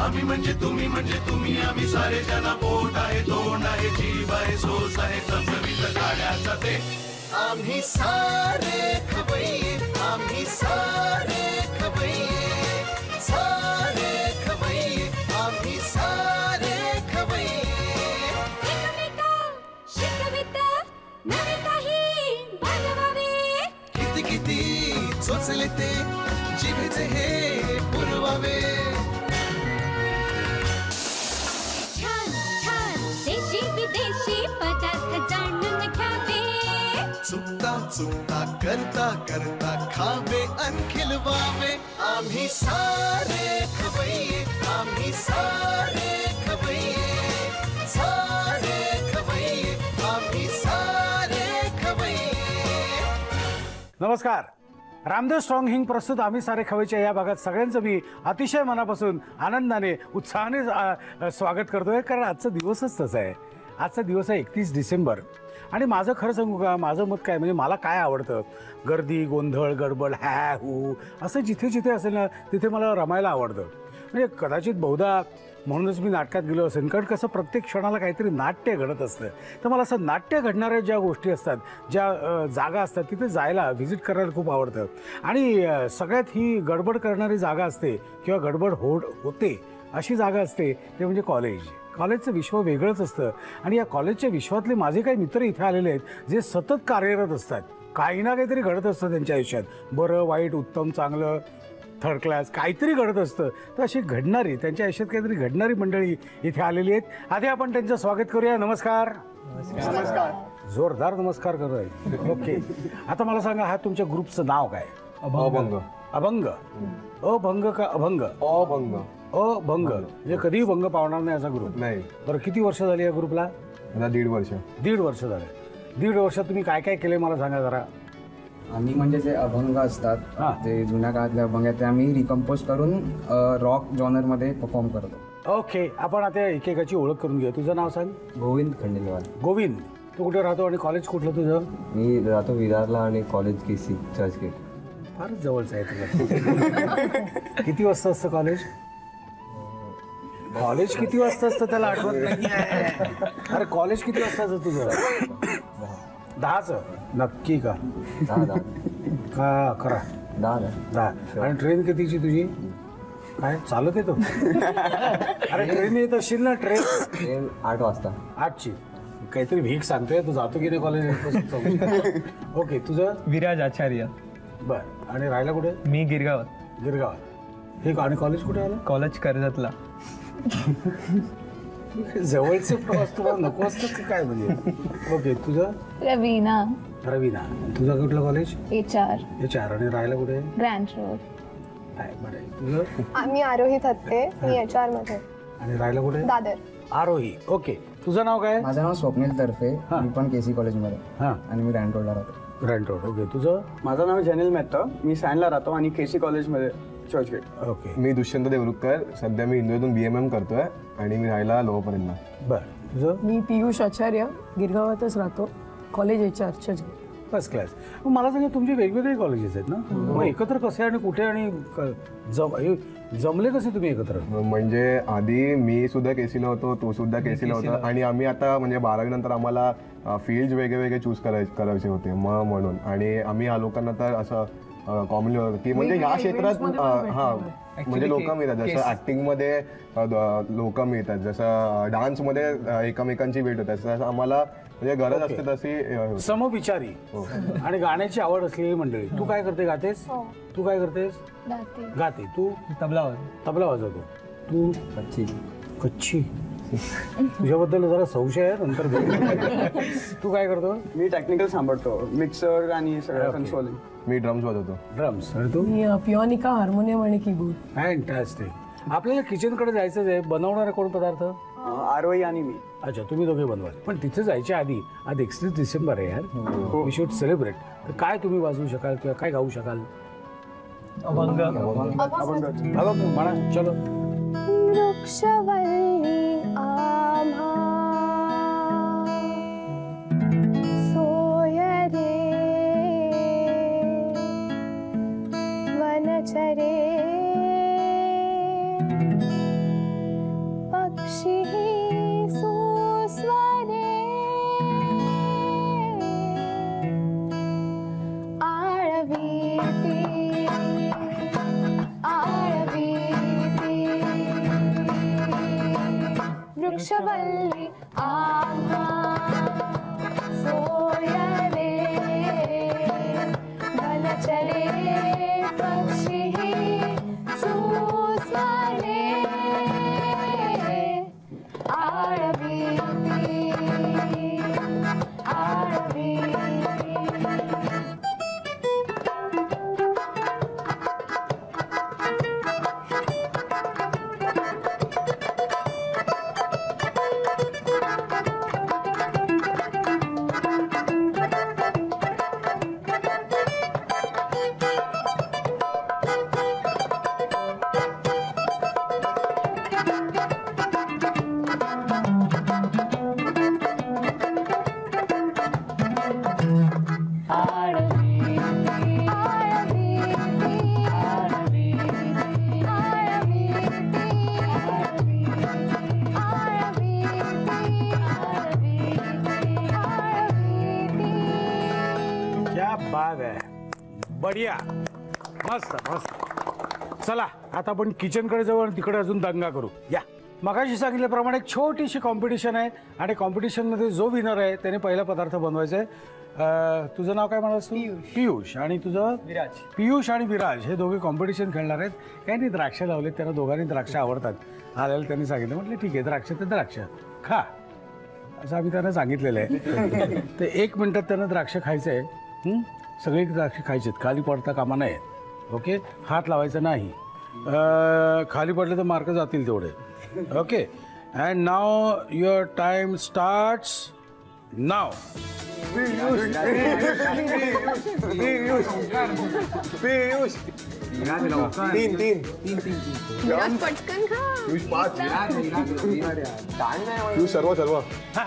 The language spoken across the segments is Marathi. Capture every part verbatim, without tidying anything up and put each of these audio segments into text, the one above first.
आम्ही म्हणजे तुम्ही म्हणजे तुम्ही आम्ही सारे ज्यांना पोट आहे तोंड आहे जीव आहे सोस आहे चमचमीत गाण्याचा ते आम्ही सारे खवय्ये आम्ही सारे खवय्ये सारे खवय्ये आम्ही सारे खवय्ये एकमेका शिकवित नवे काही बनवावे किती किती चोचले ते जिभेचे हे पुरवावे छान छान देशी विदेशी पदार्थ जाणून घ्यावे चुकता चुकता करता करता खावे अन खिलवावे आम्ही सारे खवय्ये आम्ही सारे खवय्ये सारे खवय्ये आम्ही सारे खवय्ये. नमस्कार. रामदेव स्ट्रॉंग हिंग प्रस्तुत आम्ही सारे खवय्येच्या या भागात सगळ्यांचं मी अतिशय मनापासून आनंदाने उत्साहाने स्वागत करतोय कारण आजचा दिवसच तसा आहे. आजचा दिवस आहे एकतीस डिसेंबर आणि माझं खरं सांगू का माझं मत काय म्हणजे मला काय आवडतं गर्दी गोंधळ गडबड हॅ हू असं जिथे जिथे असेल ना तिथे मला रमायला आवडतं. म्हणजे कदाचित बहुधा म्हणूनच मी नाटकात गेलो असेल कारण कसं प्रत्येक क्षणाला काहीतरी नाट्य घडत असतं. तर मला असं नाट्य घडणाऱ्या ज्या गोष्टी असतात ज्या जागा असतात तिथे जायला व्हिजिट करायला खूप आवडतं. आणि सगळ्यात ही गडबड करणारी जागा असते किंवा गडबड हो होते अशी जागा असते ते म्हणजे कॉलेज. कॉलेजचं विश्व वेगळंच असतं आणि या कॉलेजच्या विश्वातले माझे काही मित्र इथे आलेले आहेत जे सतत कार्यरत असतात. काही ना काहीतरी घडत असतं त्यांच्या आयुष्यात बरं वाईट उत्तम चांगलं थर्ड क्लास काहीतरी घडत असतं. तर अशी घडणारी त्यांच्या आयुष्यात काहीतरी घडणारी मंडळी इथे आलेली आहेत. आधी आपण त्यांचं स्वागत करूया. नमस्कार. नमस्कार. जोरदार नमस्कार करूया. ओके आता मला सांगा हा तुमच्या ग्रुपचं नाव काय? अभंग. अभंग. अभंग का अभंग? अभंग. अभंग म्हणजे कधीही भंग पावणार नाही असा ग्रुप नाही. बरं किती वर्ष झाली या ग्रुपला? मला दीड वर्ष. दीड वर्ष झाले. दीड वर्षात तुम्ही काय काय केले मला सांगा जरा. आम्ही म्हणजे जे अभंग असतात जे जुन्या काळातले अभंग आहेत ते आम्ही रिकम्पोज करून रॉक जॉनरमध्ये परफॉर्म करतो. ओके आपण आता एकेकाची ओळख करून घेऊ. तुझं नाव सांग. गोविंद खंडेलवाल. गोविंद तू कुठे राहतो आणि कॉलेज कुठलं तुझं? मी राहतो विरारला आणि कॉलेज के सी चर्चगेट. फारच जवळचं आहे तुला. किती वाजता असतं कॉलेज? कॉलेज किती वाजता असतं त्याला आठवत नाही. अरे कॉलेज किती वाजता असतं तुझं? दहाचं नक्की का? का अकरा? दहा दहा. आणि ट्रेन कितीची तुझी? काय चालत येतो? अरे ट्रेन येत असशील ना. ट्रेन ट्रेन आठ वाजता. आठची. काहीतरी भीक सांगतोय तू जातो की नाही कॉलेज? ओके तुझं? विराज आचार्य. बर. आणि राहायला कुठे? मी गिरगावात. गिरगावात. हे आणि कॉलेज कुठे आलं? कॉलेज कर्जतला. जवळचे प्रवास तुला नको असतात की काय म्हणजे? ओके तुझं? रवीना. रवीना. तुझं कुठलं college? H R. H R. आणि राहायला कुठे? ग्रँड रोड. बरं. तुझं? आम्ही आरोही थत्ते. मी एच आर मध्ये. आणि राहायला कुठे? दादर. आरोही. ओके तुझं नाव काय? माझं नाव स्वप्नील तर्फे. मी पण के सी कॉलेजमध्ये. हां. आणि मी ग्रँड रोडला राहतो. Grand road. ओके तुझं? माझं नाव जनिल मेहता. मी सायनला राहतो आणि के सी कॉलेजमध्ये चर्चगेट. ओके. मी दुष्यंत देवरुखकर. सध्या मी इंदोरतून बी एम एम करतोय आणि मी राहायला लोहपर्यंतला. बरं. तुझं? मी पियुष आचार्य. गिरगावातच राहतो. College H R Churchgate. First class. मग मला सांगा तुमचे वेगवेगळे कॉलेजेस आहेत ना मग एकत्र कसे आणि कुठे आणि जम जमले कसे तुम्ही एकत्र? म्हणजे आधी मी सुद्धा केसीला होतो तो सुद्धा केसीला होता आणि आम्ही आता म्हणजे बारावी नंतर आम्हाला फील्ड वेगळे वेगळे चूज करायचे करायचे होते मग म्हणून. आणि आम्ही या लोकांना तर असं कॉमनली होतं की म्हणजे या क्षेत्रात हां म्हणजे लोक मिळतात जसं ऍक्टिंगमध्ये लोक मिळतात जसं डान्समध्ये एकमेकांची भेट होतात तसं आम्हाला म्हणजे गरज असते तशी समविचारी आणि गाण्याची आवड असलेली मंडळी. तू काय करते? गातेस? तू काय करतेस? गाते. तू? तबला वाज तबला वाजवतो. तू? कच्ची. कच्ची. तुझ्याबद्दल जरा संशय आहे नंतर. तू काय करतो? मी टेक्निकल सांभाळतो मिक्सर आणि सगळं कन्सोलिंग. मी ड्रम्स वाजवतो. ड्रम्स. आणि तू? मी पियोनिका हार्मोनियम आणि कीबोर्ड. फॅन्टॅस्टिक. आपल्याला किचनकडे जायचं आहे. बनवणारा कोण पदार्थ? आरोही आणि मी. अच्छा तुम्ही दोघे बनवा. पण तिथे जायच्या आधी आज एकतीस डिसेंबर आहे यार. We should celebrate. तर काय तुम्ही वाजवू शकाल किंवा काय गाऊ शकाल? अभंग. अभंग म्हणा. चलो. वृक्षवल्ली आम्हा सोय रे वनचरे वृषवल्ली आम्हा सोया रे वनचरे पक्षी सुस्वरे आळवीती आळवीती बढिया मस्त मस्त. चला आता आपण किचनकडे जाऊ आणि तिकडे अजून दंगा करू. या मगाशी सांगितल्याप्रमाणे एक छोटीशी कॉम्पिटिशन आहे आणि कॉम्पिटिशनमध्ये जो विनर आहे त्याने पहिला पदार्थ बनवायचा आहे. तुझं नाव काय म्हणाल तू? पियुष. आणि तुझं? विराज. पियुष आणि विराज हे दोघे कॉम्पिटिशन खेळणार आहेत. काही नाही द्राक्ष लावले, त्यांना दोघांनी द्राक्ष आवडतात. आल्याला त्यांनी सांगितलं, म्हटलं ठीक आहे द्राक्ष तर द्राक्ष खा असं आम्ही त्यांना सांगितलेलं आहे. तर एक मिनिटात त्यांना द्राक्ष खायचं आहे. सगळे द्राक्ष खायचे आहेत, खाली पडता कामा नये. ओके, हात लावायचा नाही. खाली पडले तर मार्क जातील तेवढे. Okay, and now your time starts now. तीन तीन पटकन खा. पाच. सर्व सर्व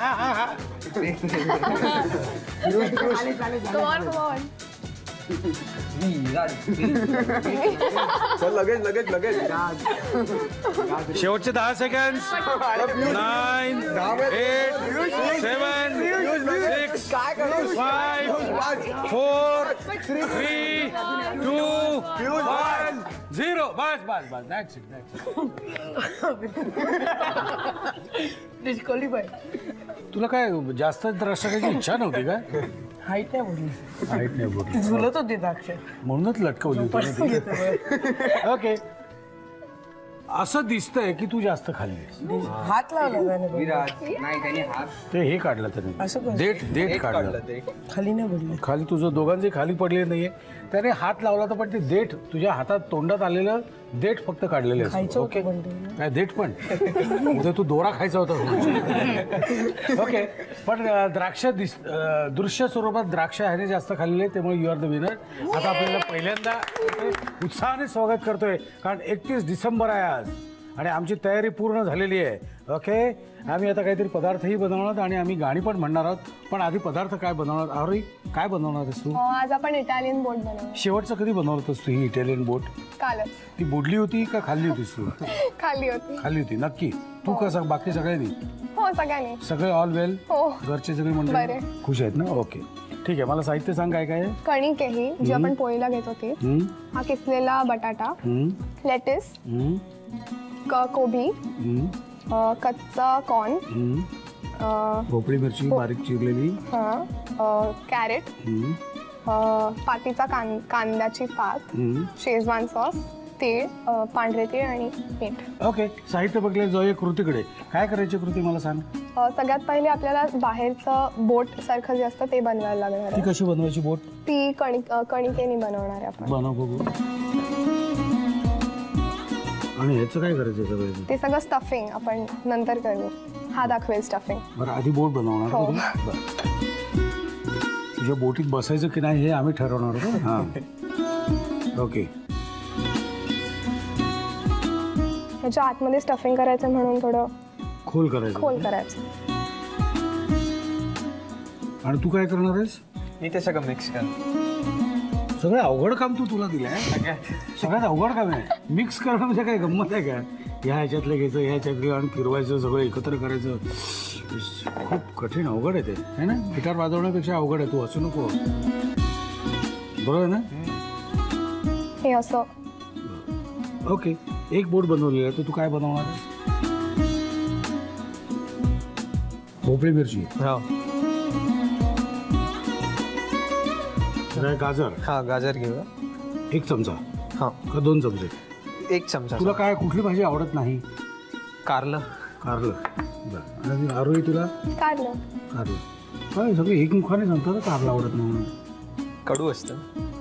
चल लगेच लगेच लगेच. शेवटचे दहा second. Nine eight seven six five four three two one zero. बस बस बस दॅट्स इट दॅट्स इट. तुला काय जास्त द्राक्षाची इच्छा नव्हती का? हाईट नाही बोलली. हाईट नाही बोलली, झुलत होती द्राक्ष म्हणूनच लटकवली होती. ओके, असं दिसतंय की तू जास्त खाल्ली. हात लावला नाही त्याने हात ते हे काढलं त्याने, देठ देठ काढलं. खाली नाही बोलली. खाली तुझं दोघांचे खाली पडले नाहीये, त्याने हात लावला तर पण ते देठ तुझ्या हातात तोंडात आलेलं देठ फक्त काढलेलं आहे. ओके, काय देठ पण उद्या तू दोरा खायचा होता. ओके, पण द्राक्ष दिस दृश्य स्वरूपात द्राक्ष ह्याने जास्त खाल्लेले, त्यामुळे यू आर द विनर. आता आपल्याला पहिल्यांदा उत्साहाने स्वागत करतोय, कारण एकतीस डिसेंबर आहे आज आणि आमची तयारी पूर्ण झालेली आहे. ओके, आम्ही आता काहीतरी पदार्थही बनवणार आहोत आणि आम्ही गाणी पण म्हणणार आहोत. पण आधी पदार्थ काय बनवणार? आरोही काय बनवणार आहेस तू? आज आपण इटालियन बोट बनवू. शेवटचं कधी बनवलं होतंस तू ही इटालियन बोट? कालच. ती बुडली होती का खाल्ली होतीस तू? खाल्ली होती. खाल्ली होती नक्की. तू कसं, बाकी सगळ्यांनी? हो सगळ्यांनी. सगळे ऑल वेल? हो. घरचे सगळे मंडळी खुश आहेत ना? ओके ठीक आहे. मला साहित्य सांग काय काय आहे. कणिक आहे ही जी आपण पोळीला घेत होती. हा किसलेला बटाटा, लेटेस, कोबी, कच्चा कॉर्न, भोपळी मिरची बारीक चिरलेली, कॅरेट, पातीचा कांद्याची पात, शेजवान सॉस, तीळ, पांढरे तीळ आणि मीठ. ओके, साहित्य बघले जाऊया कृतीकडे. काय करायची कृती मला सांग. सगळ्यात पहिले आपल्याला बाहेरचं बोट सारखं जे असतं ते बनवायला लागणार. ती कशी बनवायची बोट? ती कणिक कणिकेने बनवणार आहे आपण. बनव बघू. आणि ह्याचं काय करायचं सगळं? ते सगळं स्टफिंग आपण नंतर करू. हा दाखवेल स्टफिंग. बरं, आधी बोट बनवणार. तुझ्या बोटीत बसायचं की नाही हे आम्ही ठरवणार होतो. हां ओके. ह्याच्या आतमध्ये स्टफिंग करायचं म्हणून थोडं खोल करायचं. खोल करायचं. आणि तू काय करणार आहेस? मी ते सगळं मिक्स कर. सगळं अवघड काम तू तुला दिलंय. सगळ्यात अवघड काम आहे. मिक्स करणं म्हणजे काय गंमत आहे का? ह्या ह्याच्यातलं घ्यायचं, ह्या ह्याच्यातलं आणि फिरवायचं, सगळं एकत्र करायचं. खूप कठीण अवघड आहे ते, है ना? गिटार वाजवण्यापेक्षा अवघड आहे. तू असू नको, बरोबर ना? हे असं. ओके, एक बोट बनवलेला आहे. तर तू काय बनवणार आहे? भोपळी मिरची, हा काय गाजर, हा गाजर घेऊया. एक चमचा हा का दोन चमचे? एक चमचा. तुला काय कुठली भाजी आवडत नाही? कारलं. कारलं. बरं. आणि आरोही तुला? कारलं. कारलं. काय सगळे एक मुखाने सांगतात ना कारलं आवडत नाही म्हणून. कडू असतं.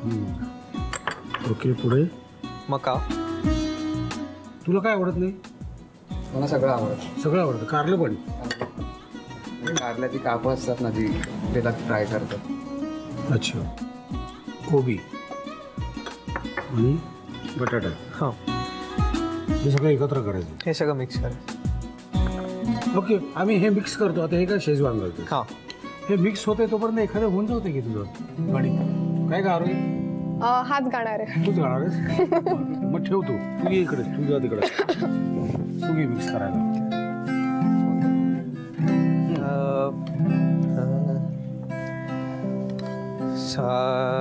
ओके, पुढे मका. तुला काय आवडत नाही? मला सगळं आवडतं. सगळं आवडतं, कारलं पण. कारल्याची कापं असतात ना ती त्याला ट्राय करतात. अच्छा. कोबी आणि बटाटा. हां, हे सगळं एकत्र करायचं. हे सगळं मिक्स करायचं. ओके, आम्ही हे मिक्स करतो. आता हे काय शेजवान घालतो. हां, हे मिक्स होते तोपर्यंत एखादं होऊन जाते की तुझं गाडी काय का आरोही? हाच गाणार आहे. तूच गाणार आहेस? मग ठेव तू. तू ये इकडे, तू जा तिकडे. तू घे मिक्स करायला. सा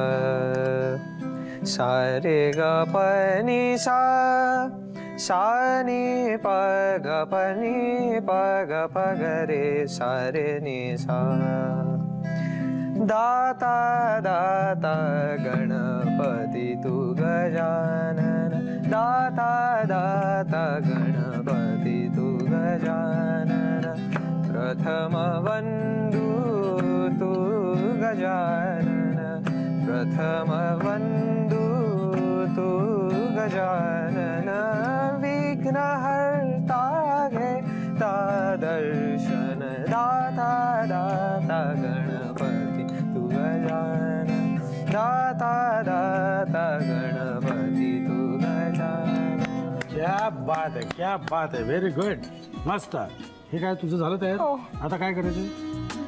सा रे ग प नि सा सा नि प ग प नि प ग प ग रे सा रे नि सा. दाता दाता गणपती तू गजानन, दाता दाता गणपती तू गजानन, प्रथम वंदू तू गजानन, प्रथम वंदू तू गजानन, विघ्नहर्ता घे ता दर्शन, दाता दाता गणपती तू गजानन, दाता दाता गणपती तू गजानन. क्या बात आहे, क्या बात आहे. व्हेरी गुड, मस्त. हे काय तुझं झालं तयार? आता काय करायचं?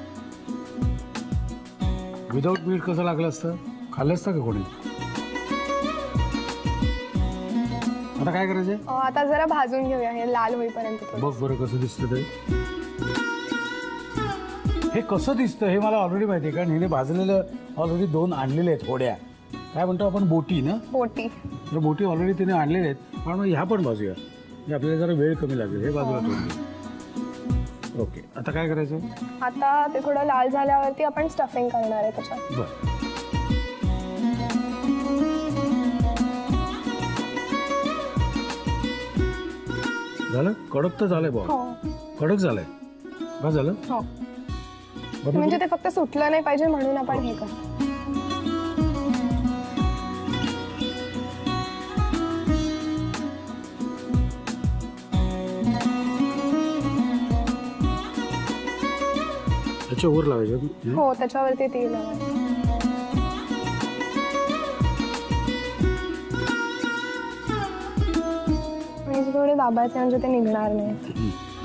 विदाऊट मीठ कसं लागलं असतं? खाल्लं असतं का कोणी? आता काय करायचं? आता जरा भाजून घेऊया हे लाल होईपर्यंत. बघ बरं कसं दिसतं ते. हे कसं दिसतं हे मला ऑलरेडी माहिती आहे, कारण हिने भाजलेलं ऑलरेडी दोन आणलेले आहेत होड्या. काय म्हणतो आपण, बोटी ना? बोटी. तर बोटी ऑलरेडी तिने आणलेल्या आहेत, पण मग ह्या पण भाजूया. हे आपल्याला जरा वेळ कमी लागेल. हे बाजूला ठेवून. ओके, आता काय करायचं? आता ते थोडं लाल झाल्यावरती आपण स्टफिंग करणार आहे त्याच्यात. बरं. झालं? कडक तर झालंय बॉ. कडक झालंय. बस झालं? हो. म्हणजे ते फक्त सुटलं नाही पाहिजे म्हणून आपण हे करतो. त्याच्यावर लावायचं. हो, त्याच्यावरती तेल लावायचं. आणि थोडे दाबायचे म्हणजे ते निघणार नाही.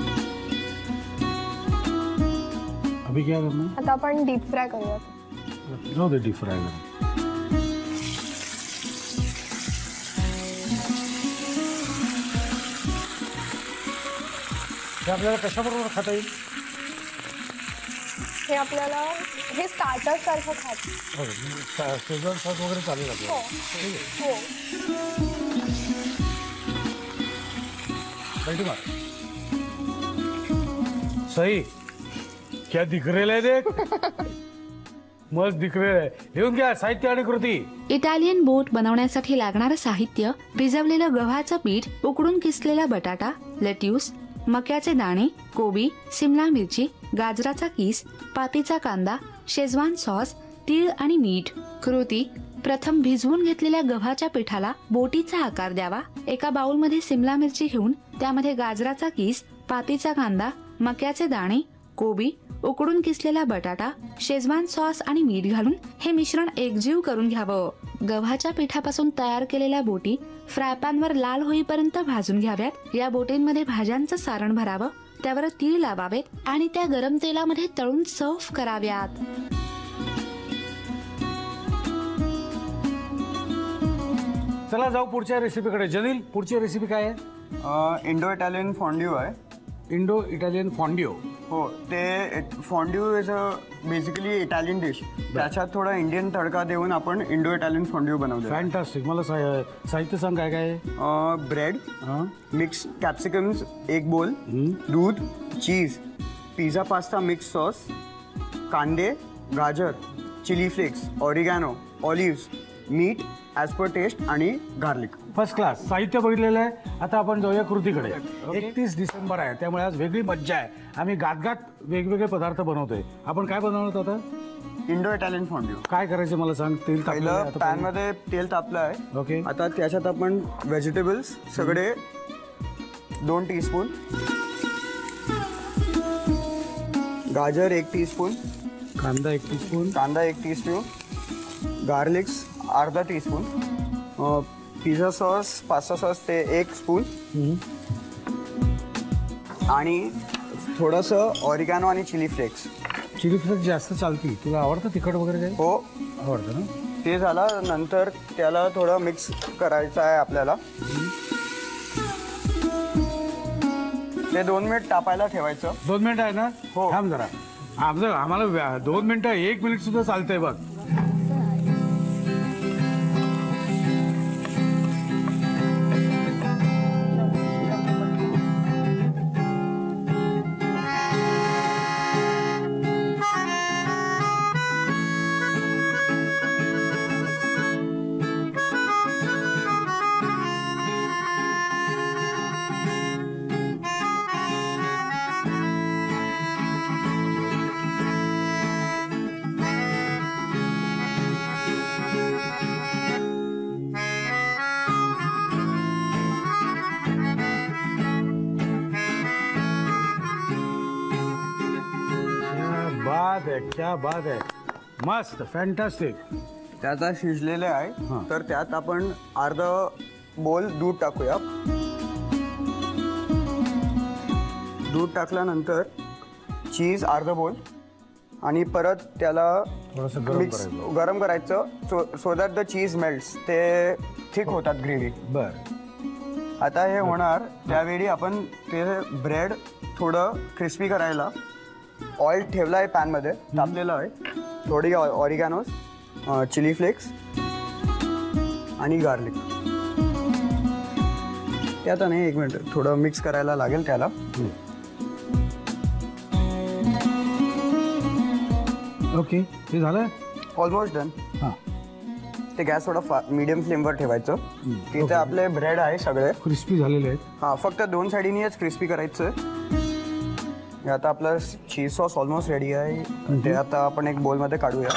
अभी क्या करना? आता आपण डीप फ्राय करूया. जाऊ दे, डीप फ्राय करू. हे आपल्याला कशाबरोबर खाता येईल? हे आपल्याला हे स्टार्टर सारखं खात. शेजवान सॉस वगैरे चालेल आपल्याला. हो. सही. क्या दिख रहा है? देख. मस्त दिख रहा है. लिहून घ्या साहित्य आणि कृती. इटालियन बोट बनवण्यासाठी लागणारं साहित्य: भिजवलेलं गव्हाचं पीठ, उकडून किसलेला बटाटा, लेट्यूस, मक्याचे दाणे, कोबी, सिमला मिरची, गाजराचा किस, पातीचा कांदा, शेजवान सॉस, तीळ आणि मीठ. कृती: प्रथम भिजवून घेतलेल्या गव्हाच्या पिठाला बोटीचा आकार द्यावा. एका बाउलमध्ये सिमला मिरची घेऊन त्यामध्ये गाजराचा किस, पातीचा कांदा, मक्याचे दाणे, कोबी, उकडून किसलेला बटाटा, शेजवान सॉस आणि मीठ घालून हे मिश्रण एकजीव करून घ्यावं. गव्हाच्या पिठापासून तयार केलेल्या बोटी फ्रायपॅनवर लाल होईपर्यंत भाजून घ्याव्यात. या बोटींमध्ये भाज्यांचं सारण भरावं, त्यावर तीळ लावावेत आणि त्या गरम तेलामध्ये तळून सर्व्ह कराव्यात. चला जाऊ पुढच्या रेसिपीकडे. जलील, पुढची रेसिपी काय आहे? इंडो इटालियन फॉन्ड्यू आहे. Indo Italian fondue. हो, ते fondue is a basically Italian dish. त्याच्यात थोडा इंडियन तडका देऊन आपण इंडो इटालियन फॉन्ड्यू बनवतो. फॅन्टास्टिक. मला साहित्य सांग काय काय? ब्रेड, मिक्स कॅप्सिकम्स एक बोल, दूध, cheese, pizza pasta mix sauce, कांदे, गाजर, चिली फ्लेक्स, ऑरिगॅनो, ऑलिव्स, मीठ ॲज पर टेस्ट आणि गार्लिक. फर्स्ट क्लास साहित्य बघितलेलं आहे. आता आपण जाऊया कृतीकडे. एकतीस डिसेंबर आहे, त्यामुळे आज वेगळी मज्जा आहे. आम्ही गातगात वेगवेगळे पदार्थ बनवतोय. आपण काय बनवत आता? Indo Italian fondue. काय करायचं मला सांग. तेल पहिलं पॅन मध्ये तेल तापलं आहे. ओके. आता त्याच्यात आपण व्हेजिटेबल्स सगळे दोन टीस्पून, गाजर एक टीस्पून, कांदा एक टीस्पून, कांदा एक टीस्पून, गार्लिक्स अर्धा teaspoon, pizza sauce pasta sauce ते एक स्पून आणि थोडंसं ऑरिगॅनो आणि चिली फ्लेक्स. चिली फ्लेक्स जास्त चालती. तुला आवडतं तिखट वगैरे काय? हो आवडतं ना. ते झालं नंतर त्याला थोडं मिक्स करायचं आहे आपल्याला. ते दोन मिनिट तापायला ठेवायचं. दोन मिनिट आहे ना? हो. थांब जरा. आमचं आम्हाला दोन मिनिटं एक मिनिट सुद्धा चालतंय बघ. क्या बात आहे. मस्त फॅन्टास्टिक. ते आता शिजलेले आहे. तर त्यात आपण अर्धा बोल दूध टाकूया. दूध टाकल्यानंतर चीज अर्धा बोल आणि परत त्याला मिक्स गरम करायचं so that the cheese melts. ते थिक होतात ग्रेव्ही. बर. आता हे होणार त्यावेळी आपण ते ब्रेड थोडं क्रिस्पी करायला ऑइल ठेवला आहे पॅनमध्ये तापलेलं आहे. थोडी ऑरिगॅनोस, चिली फ्लेक्स आणि गार्लिक. ते आता नाही एक मिनिट थोडं मिक्स करायला लागेल त्याला. ओके. ते झालं ऑलमोस्ट डन. हां. ते गॅस थोडा मीडियम फ्लेमवर ठेवायचं. तिथे आपले ब्रेड आहे सगळे क्रिस्पी झालेले आहेत. हां फक्त दोन साईडनीच क्रिस्पी करायचं. आता आपलं चीज सॉस ऑलमोस्ट रेडी आहे. ते आता आपण एक बोलमध्ये काढूया.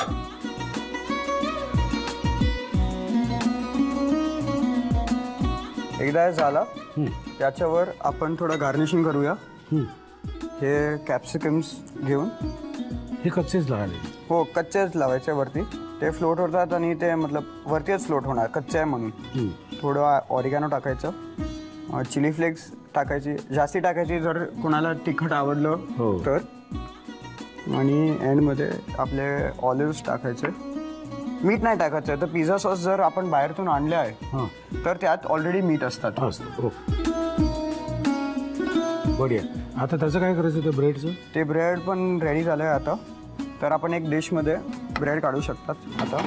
एकदा झाला त्याच्यावर आपण थोडं गार्निशिंग करूया. हे कॅप्सिकम्स घेऊन. हे कच्चेच लावले? हो कच्चेच लावायचे वरती. ते फ्लोट होतात आणि ते मतलब वरतीच फ्लोट होणार कच्चे आहे म्हणून. थोडं ऑरिगॅनो टाकायचं, चिली फ्लेक्स टाकायची जास्ती टाकायची जर कोणाला तिखट आवडलं तर. आणि एंडमध्ये आपले ऑलिव्स टाकायचे. मीठ नाही टाकायचं. तर पिझ्झा सॉस जर आपण बाहेरतून आणले आहे तर त्यात ऑलरेडी मीठ असतात. बढिया. आता त्याचं काय करायचं ते ब्रेडचं? ते ब्रेड पण रेडी झालं आहे आता. तर आपण एक डिशमध्ये ब्रेड काढू शकतात. आता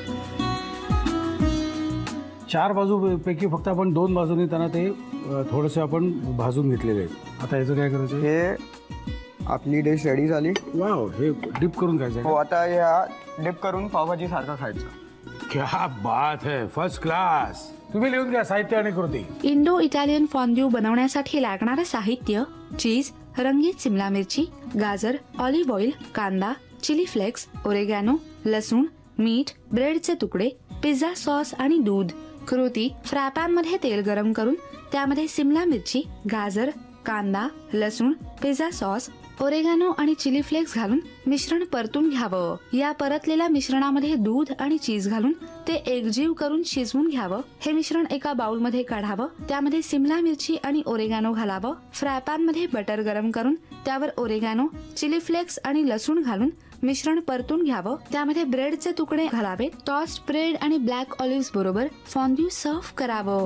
चार बाजूपैकी फक्त आपण दोन बाजूनी त्यांना ते थोडंसं आपण भाजून घेतलेले आहेत. आता याचं काय करायचं? हे आपली डिश रेडी झाली. वाव. हे डिप करून खायचं? हो. आता ह्या डिप करून पावभाजी सारखं खायचं. क्या बात है. First class. तुम्ही लिहून घ्या साहित्य आणि कृती. इंडो इटालियन फॉन्ड्यू बनवण्यासाठी लागणारं साहित्य: चीज, रंगीत सिमला मिरची, गाजर, ऑलिव्ह ऑइल, कांदा, चिली फ्लेक्स, ओरेगॅनो, लसूण, मीठ, ब्रेडचे तुकडे, पिझ्झा सॉस आणि दूध. कृती: फ्राय मध्ये तेल गरम करून त्यामध्ये सिमला मिरची, गाजर, कांदा, लसूण, पिझ्झा सॉस, ओरेगॅनो आणि चिली फ्लेक्स घालून मिश्रण परतून घ्यावं. या परतलेल्या मिश्रणामध्ये दूध आणि चीज घालून ते एकजीव करून शिजवून घ्यावं. हे मिश्रण एका बाउलमध्ये काढावं. त्यामध्ये सिमला मिरची आणि ओरेगॅनो घालावं. फ्राय पॅन मध्ये बटर गरम करून त्यावर ओरेगॅनो, चिली फ्लेक्स आणि लसूण घालून मिश्रण परतून घ्यावं. त्यामध्ये ब्रेडचे तुकडे घालावेत. टॉस्ट ब्रेड आणि ब्लॅक ऑलिव्ह बरोबर फॉन्ड्यू सर्व्ह करावं.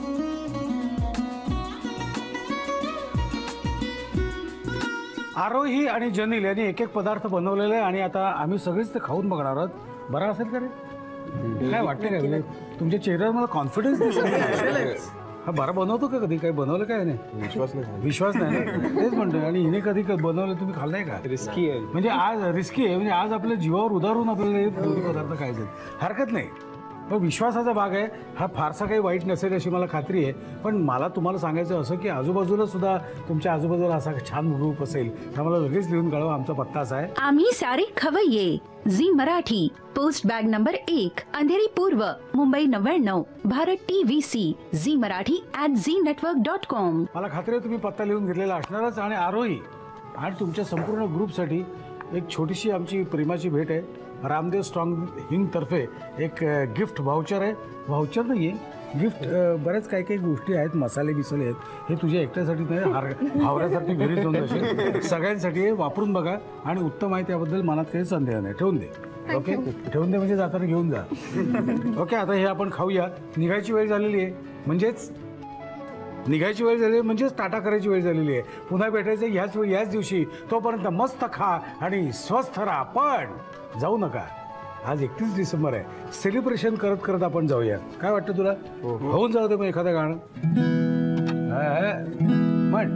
आरोही आणि जनील यांनी एक एक पदार्थ बनवलेले आणि आता आम्ही सगळेच ते खाऊन बघणार आहोत. बरं असेल का रे? काय वाटतं काय? तुमच्या चेहऱ्यावर मला कॉन्फिडन्स दिसत. हा बरं बनवतो का कधी काही बनवलं काय नाही? विश्वास नाही विश्वास नाही ना तेच म्हणतोय. आणि हिने कधी क- बनवलं तुम्ही खाल्लंय का? रिस्की आहे. म्हणजे आज रिस्की आहे, म्हणजे आज आपल्या जीवावर उदारून आपल्याला हे दोन्ही पदार्थ खायचे हरकत नाही. पण विश्वासाचा भाग आहे हा, फारसा काही वाईट नसेल अशी मला खात्री आहे. पण मला तुम्हाला सांगायचं असं की आजूबाजूला सुद्धा तुमच्या आजूबाजूला असा छान ग्रुप असेल तर मला लगेच लिहून कळवा. आमचा पत्ता असा आहे, आम्ही सारे खवय्ये, Zee Marathi, post bag number एक, अंधेरी पूर्व, मुंबई नव्याण्णव, Bharat T V C, Zee Marathi at Zee network dot com. मला खात्री आहे तुम्ही पत्ता लिहून घेतलेला असणारच. आणि आरोही आणि तुमच्या संपूर्ण ग्रुपसाठी एक छोटीशी आमची प्रेमाची भेट आहे. रामदेव स्ट्रॉंग हिंग तर्फे एक गिफ्ट व्हाउचर आहे. व्हाउचर नाही आहे गिफ्ट, बऱ्याच काही काही गोष्टी आहेत, मसाले बिसाले आहेत. हे तुझ्या एकट्यासाठी नाही, हार हावऱ्यासाठी घरी जाऊन असे सगळ्यांसाठी आहे. वापरून बघा आणि उत्तम आहे, त्याबद्दल मनात काही संदेह नाही. ठेवून दे. ओके ठेवून दे म्हणजे जाताना घेऊन जा. ओके आता हे आपण खाऊया. निघायची वेळ झालेली आहे, म्हणजेच निघायची वेळ झाली म्हणजेच टाटा करायची वेळ झालेली आहे. पुन्हा भेटायचं ह्याच वेळी ह्याच दिवशी. तोपर्यंत मस्त खा आणि स्वस्थ राहा, पण जाऊ नका. आज एकतीस डिसेंबर आहे, सेलिब्रेशन करत करत आपण जाऊया. काय वाटतं तुला? होऊन जाऊ दे मग एखादं गाणं म्हण.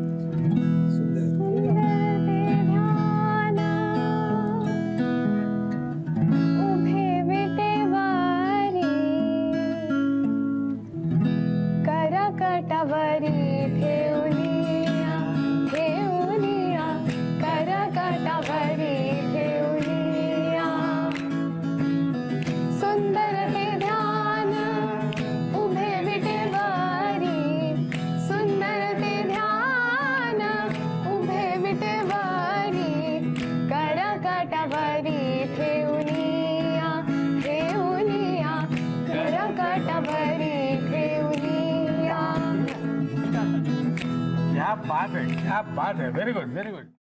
करकटावरी ठेवलिया ठेवलिया करकटावरी ठेवलिया सुंदर ते ध्यान उभे विटेवरी सुंदर ते ध्यान उभे विटेवरी करकटावरी ठेवलिया ठेवलिया करकटावरी क्या बात है, क्या बात है. Very good, very good.